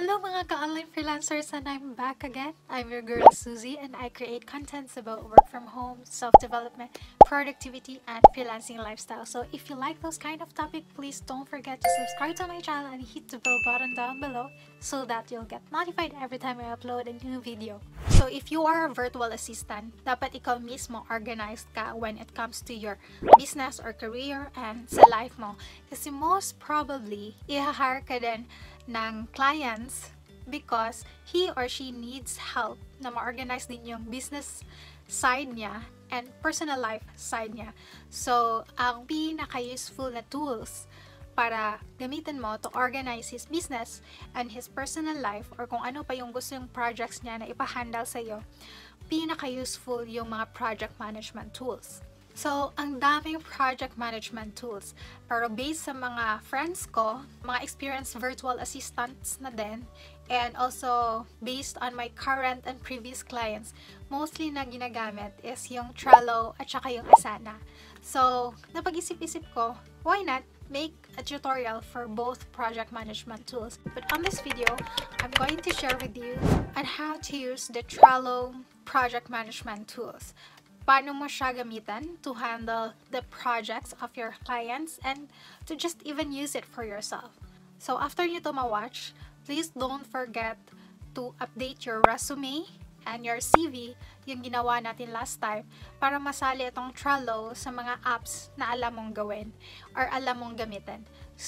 Hello mga ka-online freelancers, and I'm back again. I'm your girl Susie, and I create contents about work from home, self-development, productivity, and freelancing lifestyle. So if you like those kind of topics, please don't forget to subscribe to my channel and hit the bell button down below so that you'll get notified every time I upload a new video. So if you are a virtual assistant, dapat ikaw mismo organized ka when it comes to your business or career and sa life mo. Kasi most probably, i-hire ka din ng clients because he or she needs help na ma-organize din yung business side niya and personal life side niya. So, ang pinaka-useful na tools para gamitin mo to organize his business and his personal life or kung ano pa yung gusto yung projects niya na ipahandle sa'yo, pinaka-useful yung mga project management tools. So, ang daming project management tools. Pero based sa mga friends ko, mga experienced virtual assistants na din, and also based on my current and previous clients, mostly na ginagamit is yung Trello at saka yung Asana. So, napag-isip-isip ko, why not make a tutorial for both project management tools? But on this video, I'm going to share with you on how to use the Trello project management tools. Paano mo siya gamitin to handle the projects of your clients and to just even use it for yourself. So after nyo to ma-watch, please don't forget to update your resume and your CV, yung ginawa natin last time, para masali itong Trello sa mga apps na alam mong gawin or alam mong gamitin.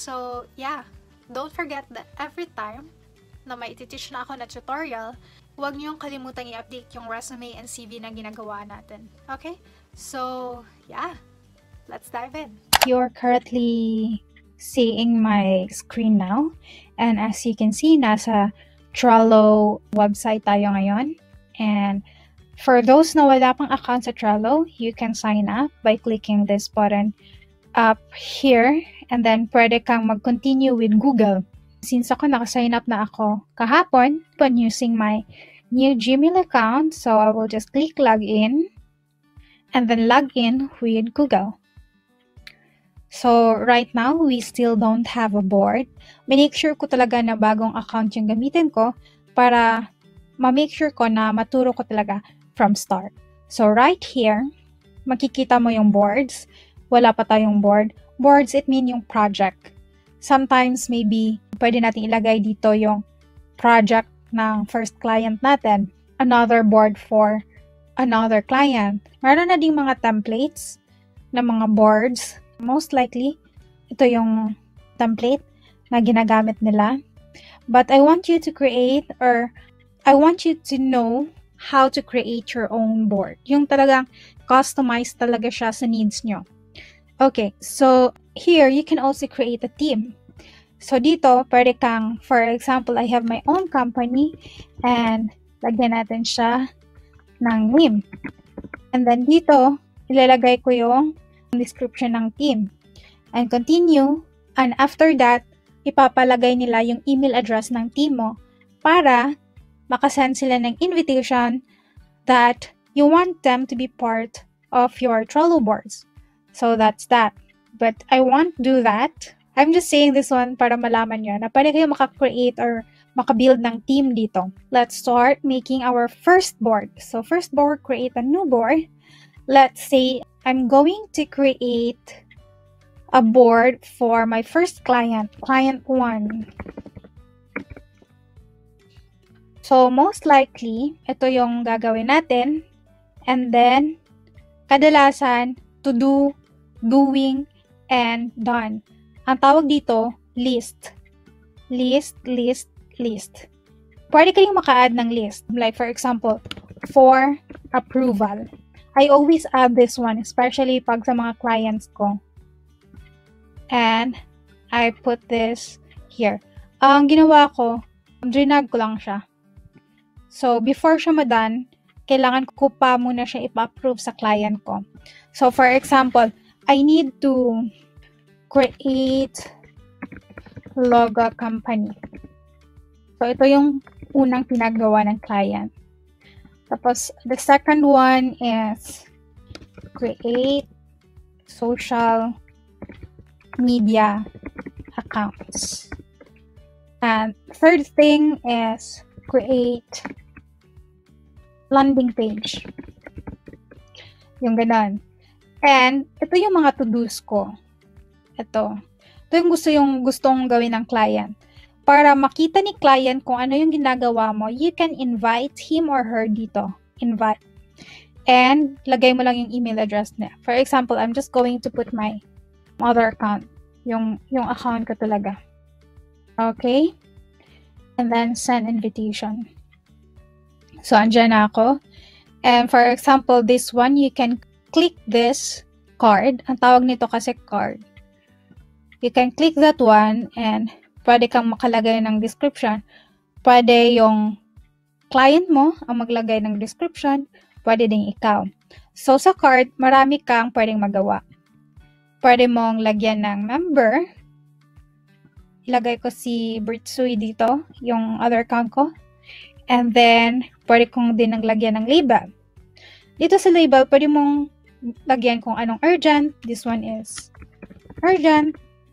So yeah, don't forget that every time na may iti-teach na ako na tutorial, huwag niyong kalimutang i-update yung resume and CV na ginagawa natin. Okay? So, yeah. Let's dive in. You're currently seeing my screen now. And as you can see, nasa Trello website tayo ngayon. And for those na wala pang account sa Trello, you can sign up by clicking this button up here. And then, pwede kang mag-continue with Google. Since ako naka-sign up na ako kahapon, using my new Gmail account, so I will just click login and then log in with Google. So right now, we still don't have a board. Make sure ko talaga na bagong account yung gamitin ko para ma-make sure ko na maturo ko talaga from start. So right here, makikita mo yung boards. Wala pa tayong board. Boards, it mean yung project. Sometimes maybe pwede natin ilagay dito yung project ng first client natin, another board for another client. Meron na ding mga templates na mga boards. Most likely, ito yung template na ginagamit nila. But I want you to create, or I want you to know how to create your own board. Yung talagang customized talaga siya sa needs nyo. Okay, so here you can also create a theme. So dito, pwede kang, for example, I have my own company and lagyan natin siya ng name. And then dito, ilalagay ko yung description ng theme. And continue. And after that, ipapalagay nila yung email address ng team mo para makasend sila ng invitation that you want them to be part of your Trello boards. So that's that. But I won't do that. I'm just saying this one para malaman nyo na pwede kayo maka-create or maka-build ng team dito. Let's start making our first board. So first board, create a new board. Let's say I'm going to create a board for my first client, client 1. So most likely, ito yung gagawin natin. And then, kadalasan, to do, doing, and done. Ang tawag dito, list. List, list, list. Pwede kayong maka-add ng list. Like for example, for approval. I always add this one, especially pag sa mga clients ko. And I put this here. Ang ginawa ko, drinag ko lang siya. So before siya ma-done, kailangan ko pa muna siya ipa-approve sa client ko. So for example, I need to create logo company. So, ito yung unang pinagawa ng client. Tapos, the second one is create social media accounts. And third thing is create landing page. Yung ganon. And ito yung mga to-dos ko. Ito yung gustong gawin ng client. Para makita ni client kung ano yung ginagawa mo, you can invite him or her dito. Invite. And lagay mo lang yung email address niya. For example, I'm just going to put my other account. Yung account ko talaga. Okay? And then send invitation. So, andyan na ako. And for example, this one, you can click this card. Ang tawag nito kasi card. You can click that one and pwede kang makalagay ng description. Pwede yung client mo ang maglagay ng description. Pwede din ikaw. So, sa card, marami kang pwedeng magawa. Pwede mong lagyan ng member. Ilagay ko si 𝐕𝐢𝐫𝐤 dito, yung other account ko. And then, pwede kong din naglagyan ng label. Dito sa label, pwede mong lagyan kung anong urgent. This one is urgent.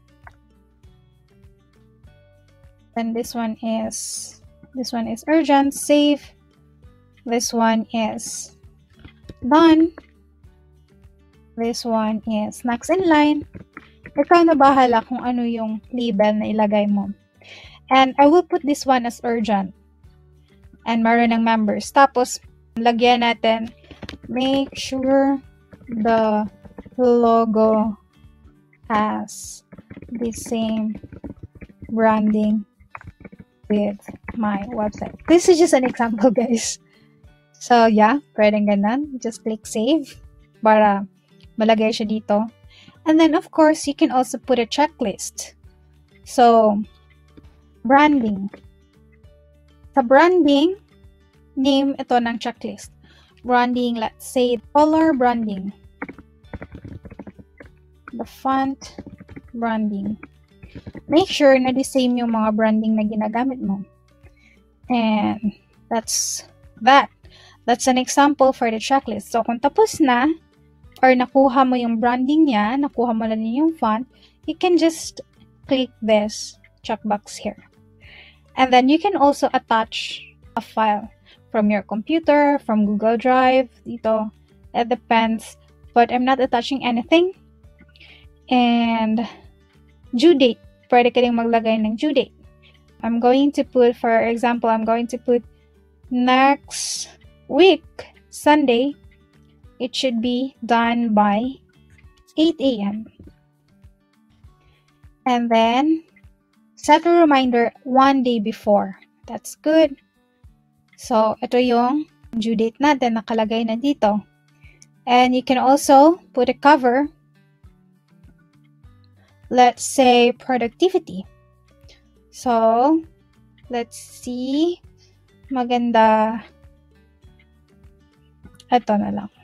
And this one is urgent, save. This one is done. This one is next in line. Ikaw na bahala kung ano yung label na ilagay mo. And I will put this one as urgent. And meron ng members. Tapos, lagyan natin, make sure the logo has the same branding with my website. This is just an example, guys. So, yeah, pwedeng ganun. Just click save para malagay siya dito. And then, of course, you can also put a checklist. So, branding. Sa branding, name ito ng checklist. Branding, let's say, color branding. The font branding. Make sure na the same yung mga branding na ginagamit mo. And that's that. That's an example for the checklist. So, kung tapos na, or nakuha mo yung branding niya, nakuha mo na din yung font, you can just click this checkbox here. And then you can also attach a file from your computer, from Google Drive, dito. It depends. But I'm not attaching anything. And due date. Pwede ka rin maglagay ng due date. I'm going to put, for example, next week, Sunday. It should be done by 8 a.m. And then, set a reminder 1 day before. That's good. So, ito yung due date natin, nakalagay na dito. And you can also put a cover. Let's say productivity. So, let's see. Maganda. Ito na lang.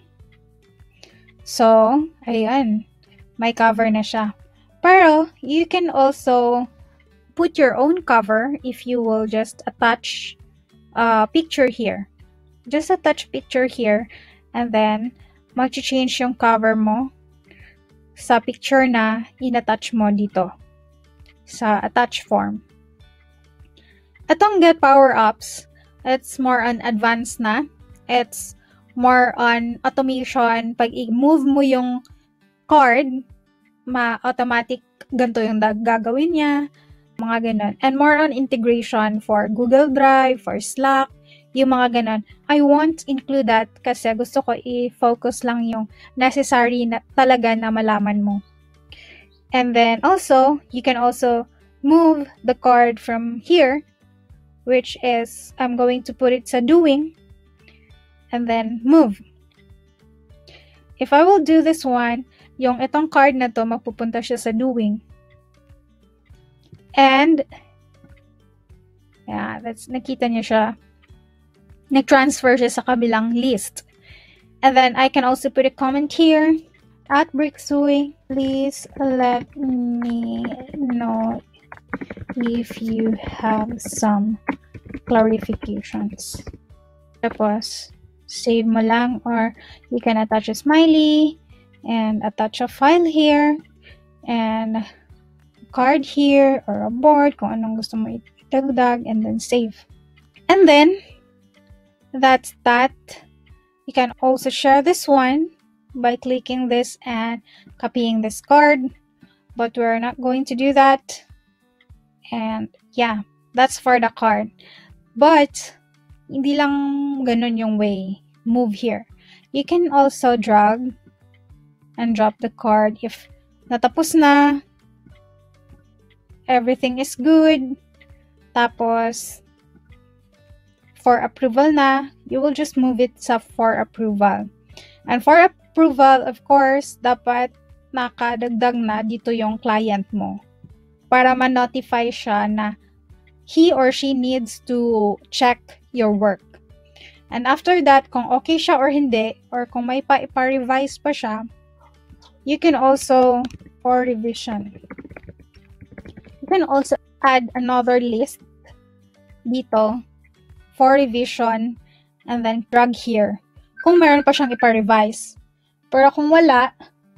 So, ayan. May cover na siya. Pero, you can also put your own cover if you will just attach a picture here. Just attach picture here. And then, mag-change yung cover mo sa picture na in-attach mo dito sa attach form. Itong get power-ups, it's more on advanced na. It's more on automation. Pag i-move mo yung card, ma-automatic ganito yung gagawin niya, mga ganon. And more on integration for Google Drive, for Slack, yung mga ganon. I won't include that kasi gusto ko i-focus lang yung necessary na talaga na malaman mo. And then also, you can also move the card from here, which is, I'm going to put it sa doing, and then move. If I will do this one, yung itong card na to, magpupunta siya sa doing. And, yeah, nakita niyo siya. Nag-transfer siya sa kabilang list. And then, I can also put a comment here. At 𝐕𝐢𝐿, please let me know if you have some clarifications. Tapos, save mo lang, or you can attach a smiley and attach a file here and a card here or a board kung anong gusto mo dagdag, and then save. And then, that's that. You can also share this one by clicking this and copying this card. But we're not going to do that. And yeah, that's for the card. But, hindi lang ganun yung way. Move here. You can also drag and drop the card if natapos na, everything is good, tapos for approval na, you will just move it sa for approval. And for approval, of course, dapat nakadagdag na dito yung client mo para ma-notify siya na he or she needs to check your work. And after that, kung okay siya or hindi, or kung may pa-revise pa siya, you can also, for revision, you can also add another list dito for revision and then drag here. Kung meron pa siyang ipa-revise. Pero kung wala,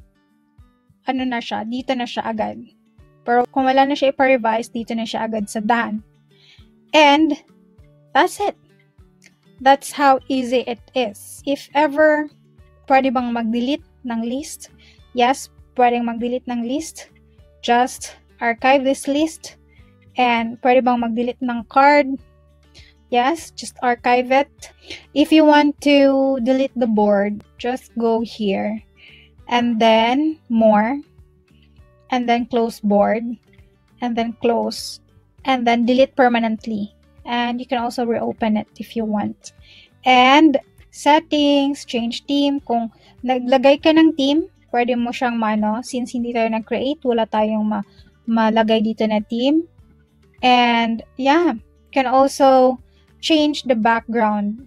ano na siya, dito na siya agad. Pero kung wala na siya ipa-revise, dito na siya agad sa done. And that's it. That's how easy it is. If ever, pwede bang mag-delete ng list? Yes, pwedeng mag-delete ng list. Just archive this list. And pwede bang mag-delete ng card? Yes, just archive it. If you want to delete the board, just go here. And then more. And then close board. And then close. And then delete permanently. And you can also reopen it if you want. And settings, change theme. Kung naglagay ka ng theme, pwede mo siyang since hindi tayo nag-create, wala tayong malagay dito na theme. And yeah, you can also change the background.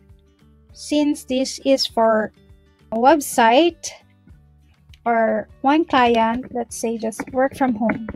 Since this is for a website or one client, let's say just work from home.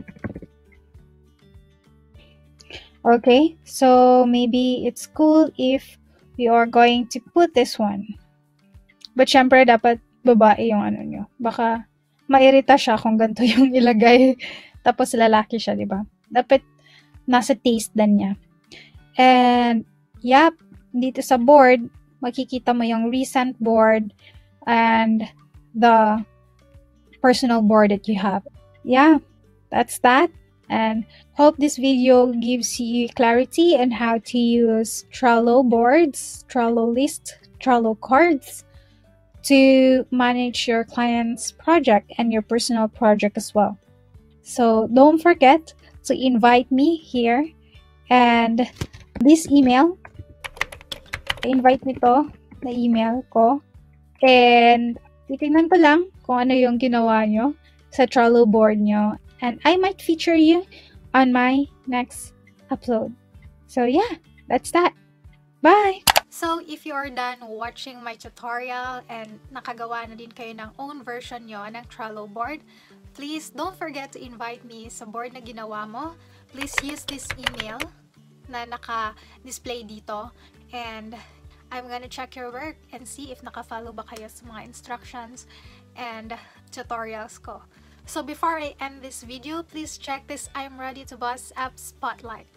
Okay, so maybe it's cool if we are going to put this one. But syempre, dapat babae yung ano nyo. Baka mairita siya kung ganito yung ilagay. Tapos lalaki siya, di ba? Dapat nasa taste din niya. And, yep, dito sa board, makikita mo yung recent board and the personal board that you have. Yeah, that's that. And hope this video gives you clarity on how to use Trello boards, Trello list, Trello cards to manage your client's project and your personal project as well. So don't forget to invite me here and this email. Invite me to na email ko and titignan ko lang kung ano yung ginawa nyo sa Trello board nyo. And I might feature you on my next upload. So yeah, that's that. Bye! So, if you are done watching my tutorial and nakagawa na din kayo ng own version nyo ng Trello board, please don't forget to invite me sa board na ginawa mo. Please use this email na naka-display dito. And I'm gonna check your work and see if naka-follow ba kayo sa mga instructions and tutorials ko. So before I end this video, please check this I'm Ready to Boss app spotlight.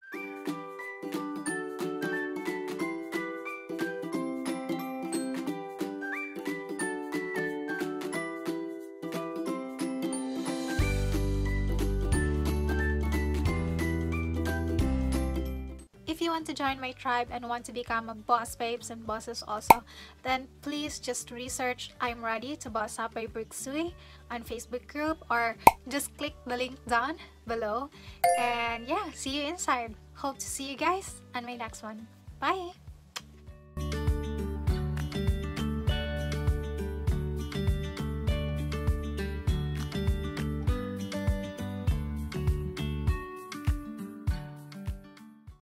If you want to join my tribe and want to become a boss babes and bosses also, then please just research I'm Ready to Boss Up by 𝐕𝐢𝐫 on Facebook group or just click the link down below. And yeah, see you inside. Hope to see you guys on my next one. Bye!